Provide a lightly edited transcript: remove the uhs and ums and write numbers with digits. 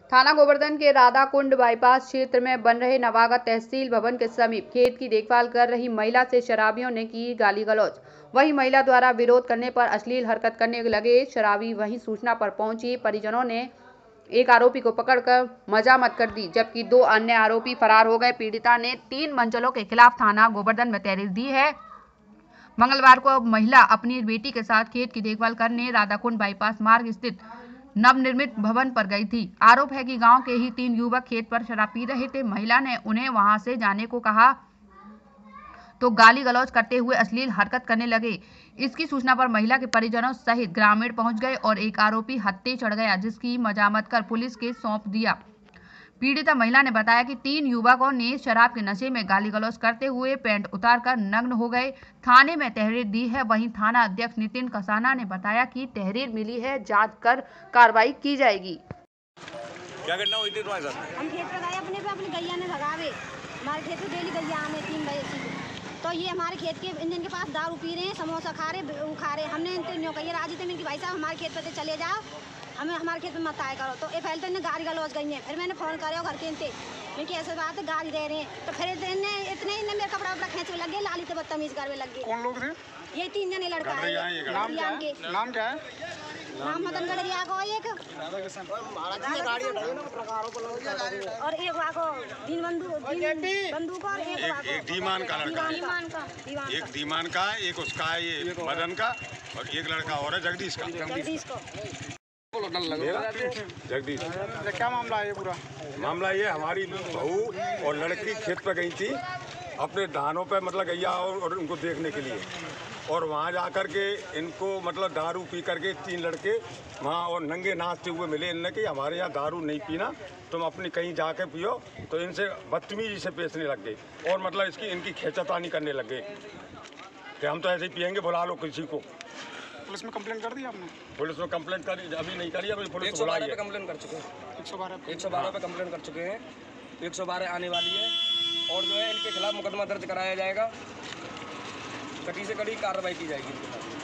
थाना गोवर्धन के राधाकुंड बाईपास क्षेत्र में बन रहे नवागत तहसील भवन के समीप खेत की देखभाल कर रही महिला से शराबियों ने की गाली गलौज। वहीं महिला द्वारा विरोध करने पर अश्लील हरकत करने लगे शराबी। वहीं सूचना पर पहुंची परिजनों ने एक आरोपी को पकड़कर मजामत कर दी, जबकि 2 अन्य आरोपी फरार हो गए। पीड़िता ने 3 मंचलों के खिलाफ थाना गोवर्धन में तहरीर दी है। मंगलवार को महिला अपनी बेटी के साथ खेत की देखभाल करने राधाकुंड बाईपास मार्ग स्थित नवनिर्मित भवन पर गई थी। आरोप है कि गांव के ही 3 युवक खेत पर शराब पी रहे थे। महिला ने उन्हें वहां से जाने को कहा तो गाली गलौज करते हुए अश्लील हरकत करने लगे। इसकी सूचना पर महिला के परिजनों सहित ग्रामीण पहुंच गए और एक आरोपी हत्थे चढ़ गया, जिसकी मजामत कर पुलिस के सौंप दिया। पीड़िता महिला ने बताया कि 3 युवकों ने शराब के नशे में गाली गलौज करते हुए पैंट उतारकर नग्न हो गए। थाने में तहरीर दी है। वहीं थाना अध्यक्ष नितिन कसाना ने बताया कि तहरीर मिली है, जांच कर कार्रवाई की जाएगी। क्या घटना हुई थी तुम्हारे साथ? हम खेत पर गए अपने गैया ने भगावे। हमारे खेत में डेली गैया हमें 3 बजे से तो ये हमारे खेत के इंजन के पास दारू पी रहे हैं, समोसा खा रहे। हमने इनसे न्यों कही राजी थे कि भाई साहब हमारे खेत पर चले जाओ, हमें हमारे खेत में मत आया करो। तो ये पहले तो इन्हें गाड़ी गलौज गई है। फिर मैंने फ़ोन करे घर के इनसे क्योंकि ऐसे बात है गाड़ी दे रहे हैं। तो फिर इतने मेरे कपड़ा वपड़ा खींचने लग गए, लाली से बदतमीज करने लग गए। कौन लोग थे? ये 3 जने लड़का है। नाम क्या है? नाम मदन गड़रिया को एक और एक वाको दीन बंदूक और एक धीमान का लड़का, एक धीमान का, एक उसका है ये मदन का, और एक लड़का और है जगदीश का। जगदीश। क्या मामला है ये पूरा? मामला ये हमारी बहू और लड़की खेत पर गई थी अपने धानों पे, मतलब गैया और उनको देखने के लिए, और वहाँ जा कर के इनको मतलब दारू पी करके 3 लड़के वहाँ और नंगे नाचते हुए मिले। इनने कि हमारे यहाँ दारू नहीं पीना, तुम अपनी कहीं जाके पियो। तो इनसे बदतमीजी से पेशने लग गए और मतलब इनकी खेचातानी करने लग गए कि हम तो ऐसे ही पियेंगे, बुला लो किसी को। पुलिस में कंप्लेंट कर दी आपने? पुलिस में कंप्लेंट करी, अभी नहीं करी, अभी पुलिस 112 पे कंप्लेंट कर चुके हैं। 112 पे कंप्लेंट कर चुके हैं। 112 आने वाली है और जो है इनके खिलाफ मुकदमा दर्ज कराया जाएगा। कड़ी से कड़ी कार्रवाई की जाएगी इनके साथ।